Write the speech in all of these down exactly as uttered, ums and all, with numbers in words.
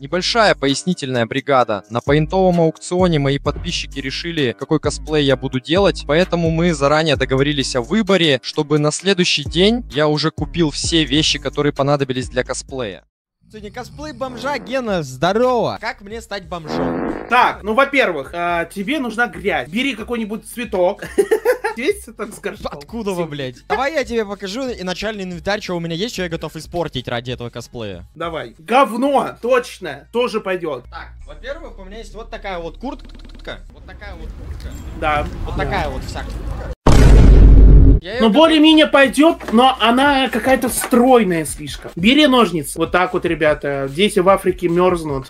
Небольшая пояснительная бригада. На поинтовом аукционе мои подписчики решили, какой косплей я буду делать, поэтому мы заранее договорились о выборе, чтобы на следующий день я уже купил все вещи, которые понадобились для косплея. Сегодня косплей бомжа. Гена, здорово! Как мне стать бомжом? Так, ну, во-первых, а, тебе нужна грязь. Бери какой-нибудь цветок. Есть цветок с горшком? Откуда вы, блядь? Давай я тебе покажу и начальный инвентарь, что у меня есть, что я готов испортить ради этого косплея. Давай. Говно, точно, тоже пойдет. Так, во-первых, у меня есть вот такая вот куртка. Вот такая вот куртка. Да. Вот да. такая вот вся куртка. Ну, более-менее пойдет, но она какая-то стройная слишком. Бери ножницы. Вот так вот, ребята. Дети в Африке мерзнут.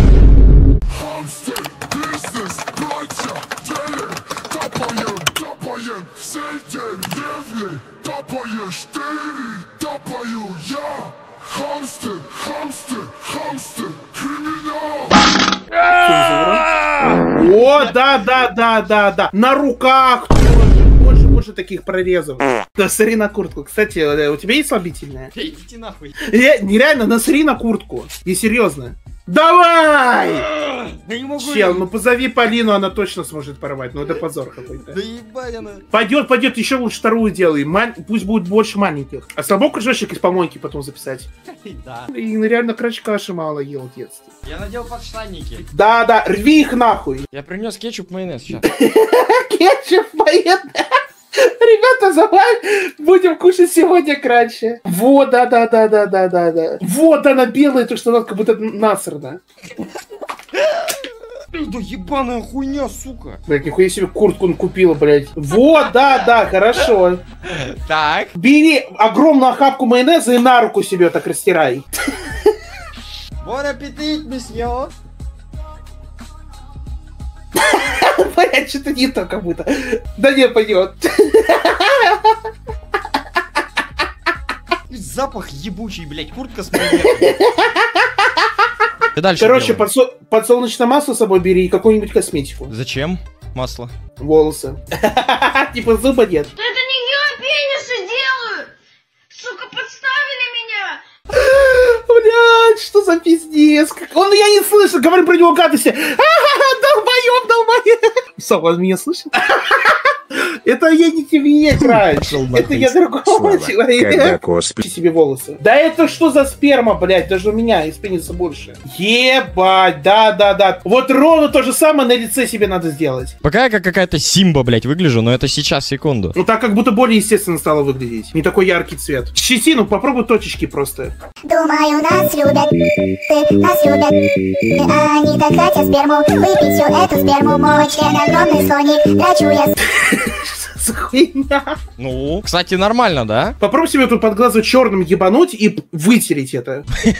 О, да, да, да, да, да. На руках тоже. Больше, больше таких прорезов. Да, смотри на куртку. Кстати, у тебя есть слабительная? Идите нахуй. Нереально, насри на куртку. И серьезно. Давай! Да не могу. Чел, ну позови Полину, она точно сможет порвать. Ну это позор какой-то. Да ебать она. Пойдет, пойдет, еще лучше вторую делай. Ман... Пусть будет больше маленьких. А слабо кружочек из помойки потом записать. Да. И реально крач каши мало ел в детстве. Я надел подштанники. Да, да, рви их нахуй. Я принес кетчуп, майонез сейчас. Кетчуп, майонез. Ребята, давай будем кушать сегодня кранчи. Вот, да, да, да, да, да, да, да. Вот она белая, то что она как будто насрана. Да ебаная хуйня, сука. Блять, нихуя себе куртку он купила, блять. Вот, да, да, хорошо. Так. Бери огромную охапку майонеза и на руку себе так растирай. Бон аппетит, месье. Блять, что-то не то как будто. Да не пойдет. Запах ебучий, блять, куртка с майонезом. Дальше короче, подсо подсолнечное масло с собой бери и какую-нибудь косметику. Зачем масло? Волосы. Типа зуба нет. Это не я пенисы делаю! Сука, подставили меня! Блядь, что за пиздец? Он, я не слышу, говорю про него гадости. Долбоёб, долбоёб. Сова, он меня слышит? Это я не тебе играю. Это я другого человека. Себе волосы. Да это что за сперма, блядь? Даже у меня из пениса больше. Ебать, да, да, да. Вот ровно то же самое на лице себе надо сделать. Пока я как какая-то Симба, блядь, выгляжу, но это сейчас, секунду. Ну так как будто более естественно стало выглядеть. Не такой яркий цвет. Щетину, попробуй точечки просто. Думаю, нас любят, нас любят. Они так хотят сперму, выпить всю эту сперму. Мой член огромный слоник, драчу я. За хуйня. Ну, кстати, нормально, да? Попробуй себе тут под глазу черным ебануть и вытереть это.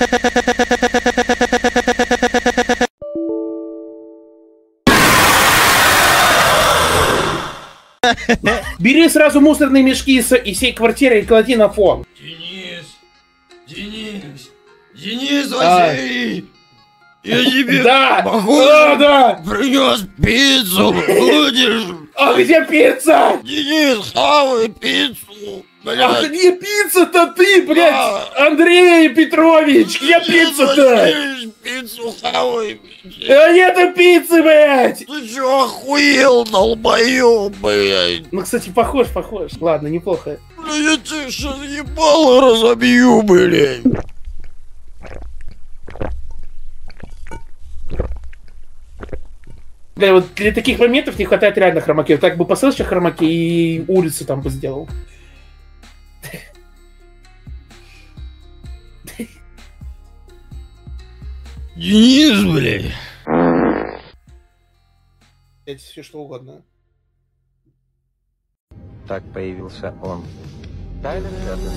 Бери сразу мусорные мешки из, из всей квартиры и клади на фон. Денис, Денис, Денис, Василий, а. Я тебе да, могу да, да. принес пиццу, будешь? А где пицца? Денис, хавай пиццу, блядь. А где пицца-то ты, блядь? А. Андрей Петрович, где пицца-то? Пиццу хавай. А нету пиццы, блядь. Ты чё, охуел, долбоёб, блядь? Ну, кстати, похож, похож. Ладно, неплохо. Бля, я тебе сейчас ебало разобью, блядь. Бля, вот для таких моментов не хватает реально хромаки. Так бы посыл сейчас хромаки и улицу там бы сделал. Денис, блядь. Это все что угодно. Так появился он. Тайлер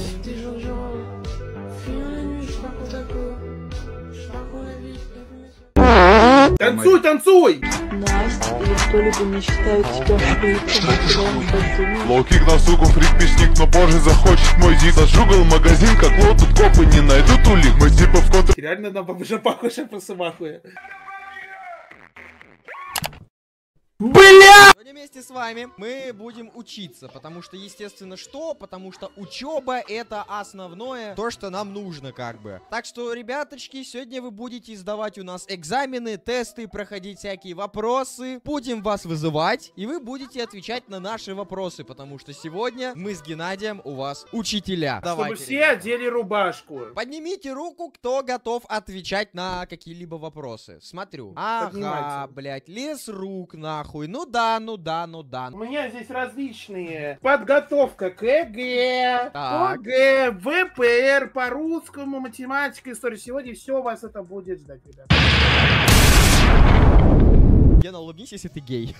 Танцуй, танцуй! Настя, или кто-либо не считает тебя фриком. Лоукик на суку, фрик песник, но позже захочет мой зик. Зажугал магазин, как лот, тут копы не найдут улик. Мы типа в контр... Реально на бомжа похожа по самахуя. Бля! Сегодня вместе с вами мы будем учиться, потому что, естественно, что? Потому что учеба — это основное, то, что нам нужно, как бы. Так что, ребяточки, сегодня вы будете сдавать у нас экзамены, тесты, проходить всякие вопросы. Будем вас вызывать, и вы будете отвечать на наши вопросы, потому что сегодня мы с Геннадием у вас учителя. Чтобы Давайте, все ребята. одели рубашку. Поднимите руку, кто готов отвечать на какие-либо вопросы. Смотрю. Ага, Поднимайте. блядь, лес рук, нахуй. Ну да, ну да, ну да. У меня здесь различные. Подготовка к ЕГЭ, Так. ОГЭ, ВПР, по русскому, математика, история. Сегодня все у вас это будет ждать, ребят. Гена, улыбнись, если ты гей.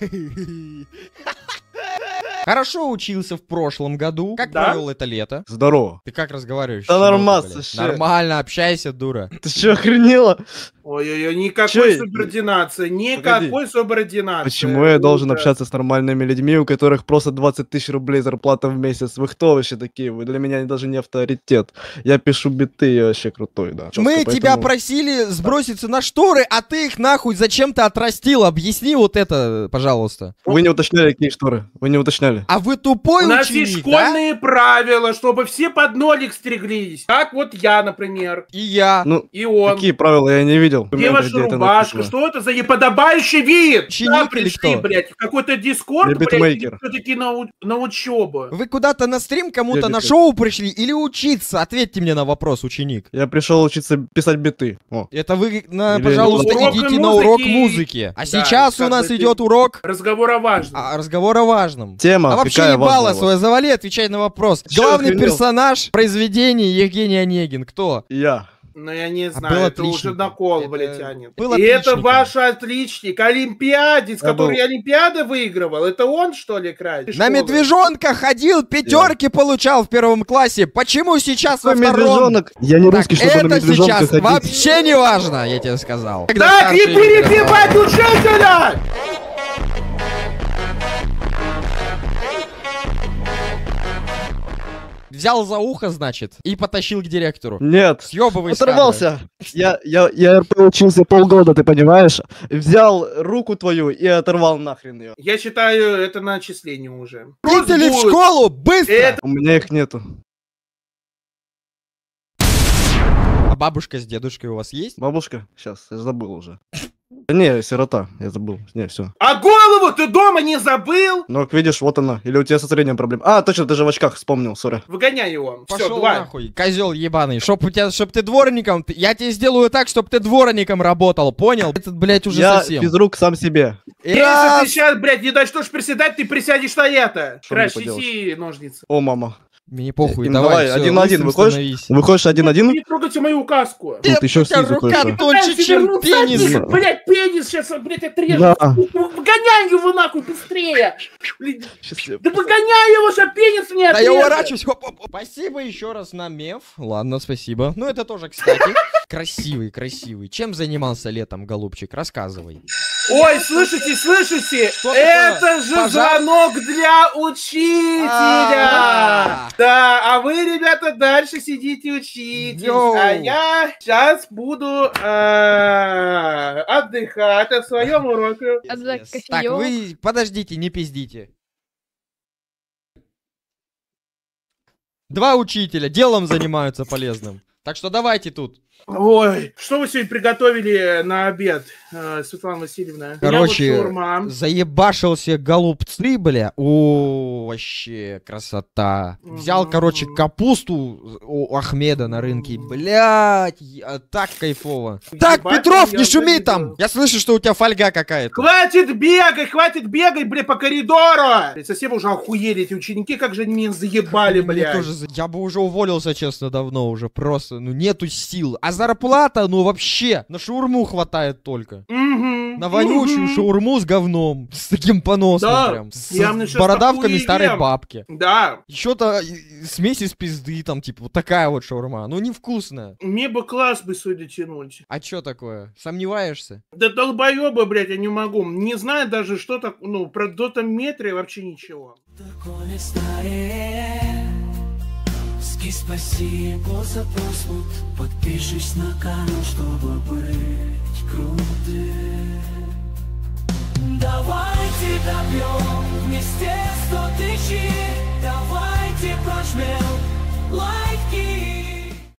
Хорошо учился в прошлом году. Как Да? провел это лето? Здорово. Ты как разговариваешь? Да Щенок, нормас, блядь. вообще. Нормально, общайся, дура. Ты что, охренела? Ой-ой-ой, никакой Чё? субординации, никакой Погоди. субординации. Почему я должен Да. общаться с нормальными людьми, у которых просто двадцать тысяч рублей зарплата в месяц? Вы кто вообще такие? Вы для меня даже не авторитет. Я пишу биты, я вообще крутой, да. Чётко, Мы поэтому- тебя просили сброситься на шторы, а ты их нахуй зачем-то отрастил. Объясни вот это, пожалуйста. Вы не уточняли, какие шторы. Вы не уточняли. А вы тупой У нас ученик, есть да? школьные правила, чтобы все под нолик стриглись. Как вот я, например, И я. Ну, и он. какие правила, я не видел. Где Документах, ваша где это рубашка? написано. Что это за неподобающий вид? Ученик Да, или пришли, кто? блядь, в какой-то дискорд, Я блядь, битмейкер. все-таки на, у- на учебу. Вы куда-то на стрим кому-то Я на битмейкер. шоу пришли или учиться? Ответьте мне на вопрос, ученик. Я пришел учиться писать биты. О. Это вы, на, Или пожалуйста, урок идите на музыки. урок музыки. А Да, сейчас у как нас бы ты- идет урок Разговор о важном. а, разговор о важном. Тема А вообще какая ебало важная у свое вас? завали, отвечай на вопрос. Чё Главный охренел? персонаж произведения Евгений Онегин. Кто? Я. Ну, я не А знаю, был это уже отличником. на кол, Это блядь, тянет. был И это отличником. ваш отличник, олимпиадец, Я который был. Олимпиады выигрывал. Это он, что ли, край? На медвежонка ходил, пятерки получал в первом классе. Почему сейчас во Какой втором? медвежонок? Я не Так, русский, чтобы на это медвежонка сейчас ходить. вообще не важно, я тебе сказал. Когда Так, не старший передавал. перебивать учителя! Взял за ухо, значит, и потащил к директору. Нет. Съебывай с кадра. Оторвался. Я, я, я эр пэ учился полгода, ты понимаешь? Взял руку твою и оторвал нахрен ее. Я считаю, это на отчисление уже. Родители в будет. школу, быстро! Это- У меня их нету. А бабушка с дедушкой у вас есть? Бабушка? Сейчас, я забыл уже. Да не, сирота, я забыл. Не, все. А голову ты дома не забыл? Ну, как видишь, вот она. Или у тебя со зрением проблема. А, точно, ты же в очках вспомнил, сори. Выгоняй его. Все, Пошел два. нахуй, козел ебаный. Чтоб у тебя, чтоб ты дворником, ты- я тебе сделаю так, чтоб ты дворником работал, понял? Этот, блядь, уже Я совсем. физрук сам себе. И Если раз. ты сейчас, блядь, не начнешь приседать, ты присядешь на это. Что мне Краш, поделать? неси ножницы. О, мама. Мне не похуй, Им давай, давай, всё, один на один лысым выходишь? становись. Выходишь один-один? Не трогайте мою указку. Ну, ты еще у тебя снизу рука кое-что. тоньше, Пытайся чем вернуться, пенис. ты, Блядь, пенис сейчас, блядь, отрежу. Да. Выгоняй его нахуй быстрее. Блин, Сейчас я- да выгоняй его, чтобы пенис не Да я отрезал. уворачиваюсь. Хоп, хоп, хоп. Спасибо еще раз на меф. Ладно, спасибо. Ну это тоже, кстати. Красивый, красивый. Чем занимался летом, голубчик? Рассказывай. Ой, слышите, слышите? Что Это такое? же Пожар? звонок для учителя. А. Да, а вы, ребята, дальше сидите учитесь. Йоу. А я сейчас буду э, отдыхать от своем уроке. А за Так, кофеёк? вы подождите, не пиздите. Два учителя делом занимаются полезным. Так что давайте тут. Ой, что вы сегодня приготовили на обед, э, Светлана Васильевна? У меня вот Короче, шаурма. заебашился голубцы, бля. О, вообще красота. Взял, Мгм. короче, капусту у Ахмеда на рынке. Блять, так кайфово. Так, Ебать, Петров, я не шуми завидую. там. Я слышу, что у тебя фольга какая-то. Хватит бегать, хватит бегать, бля, по коридору! Блядь, совсем уже охуели эти ученики, как же они меня заебали, Мне блядь. тоже за- Я бы уже уволился, честно, давно уже. Просто, ну, нету сил. А зарплата, ну, вообще, на шаурму хватает только. Мгм, На вонючую мгм. шаурму с говном. С таким поносом Да, прям. С, я мне с щас бородавками такую старой ем. бабки. Да, Еще-то смесь из пизды, там, типа, вот такая вот шаурма. Ну, невкусная. мне бы класс бы сегодня тянуть. А чё такое? Сомневаешься? Да долбоеба, блядь, я не могу. Не знаю даже, что так, ну, про дотометрия вообще ничего. Спасибо за просмотр. Подпишись на канал, чтобы быть крутым. Давайте добьем вместе